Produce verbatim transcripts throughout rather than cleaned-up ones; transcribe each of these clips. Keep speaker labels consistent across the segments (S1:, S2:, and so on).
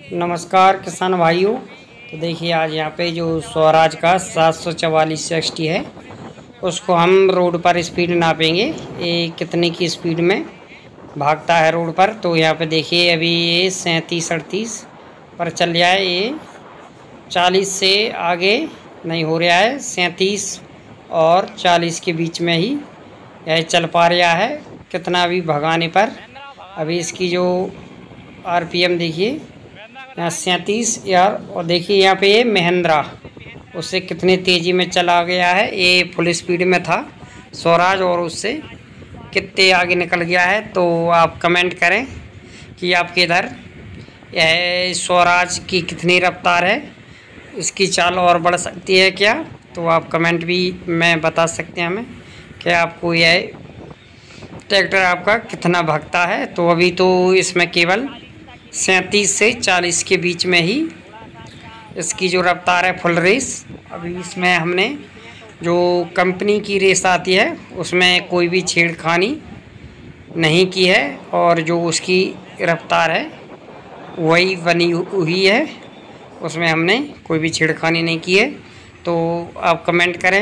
S1: नमस्कार किसान भाइयों। तो देखिए आज यहाँ पे जो स्वराज का सात सौ चवालीस एक्स टी है उसको हम रोड पर स्पीड नापेंगे, ये कितने की स्पीड में भागता है रोड पर। तो यहाँ पे देखिए अभी ये सैंतीस अड़तीस पर चल रहा है, ये चालीस से आगे नहीं हो रहा है, सैंतीस और चालीस के बीच में ही यह चल पा रहा है कितना भी भगाने पर। अभी इसकी जो आर पी एम देखिए यहाँ सैंतीस यार, और देखिए यहाँ पे ये महिंद्रा उससे कितनी तेज़ी में चला गया है। ये फुल स्पीड में था स्वराज और उससे कितने आगे निकल गया है। तो आप कमेंट करें कि आपके इधर यह स्वराज की कितनी रफ्तार है, इसकी चाल और बढ़ सकती है क्या। तो आप कमेंट भी में बता सकते हैं हमें कि आपको यह ट्रैक्टर आपका कितना भागता है। तो अभी तो इसमें केवल सैंतीस से चालीस के बीच में ही इसकी जो रफ्तार है फुल रेस। अभी इसमें हमने जो कंपनी की रेस आती है उसमें कोई भी छेड़खानी नहीं की है और जो उसकी रफ्तार है वही बनी हुई है, उसमें हमने कोई भी छेड़खानी नहीं की है। तो आप कमेंट करें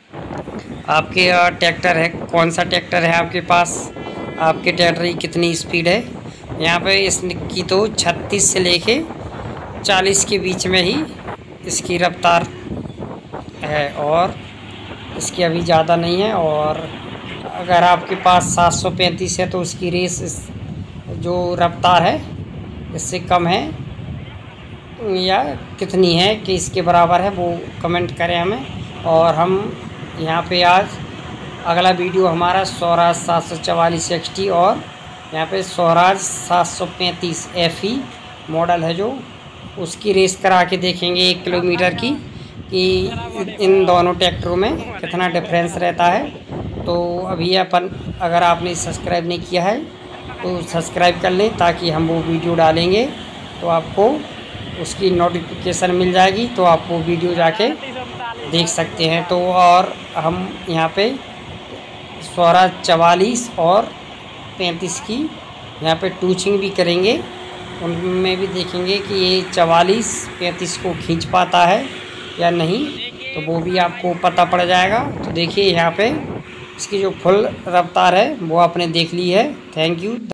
S1: आपके ट्रैक्टर है, कौन सा ट्रैक्टर है आपके पास, आपके ट्रैक्टर की कितनी स्पीड है। यहाँ पे इसकी तो छत्तीस से लेके चालीस के बीच में ही इसकी रफ्तार है और इसकी अभी ज़्यादा नहीं है। और अगर आपके पास सात सौ पैंतीस है तो उसकी रेस इस जो रफ्तार है इससे कम है या कितनी है कि इसके बराबर है, वो कमेंट करें हमें। और हम यहाँ पे आज अगला वीडियो हमारा स्वराज सात सौ चवालीस एक्स टी और यहाँ पे स्वराज सात सौ पैंतीस एफ ई मॉडल है जो, उसकी रेस करा के देखेंगे एक किलोमीटर की कि इन दोनों ट्रैक्टरों में कितना डिफरेंस रहता है। तो अभी अपन अगर आपने सब्सक्राइब नहीं किया है तो सब्सक्राइब कर लें ताकि हम वो वीडियो डालेंगे तो आपको उसकी नोटिफिकेशन मिल जाएगी, तो आप वो वीडियो जाके देख सकते हैं। तो और हम यहाँ पे स्वराज चवालीस और पैंतीस की यहाँ पे टूचिंग भी करेंगे, उनमें भी देखेंगे कि ये चवालीस पैंतीस को खींच पाता है या नहीं, तो वो भी आपको पता पड़ जाएगा। तो देखिए यहाँ पे इसकी जो फुल रफ्तार है वो आपने देख ली है। Thank you.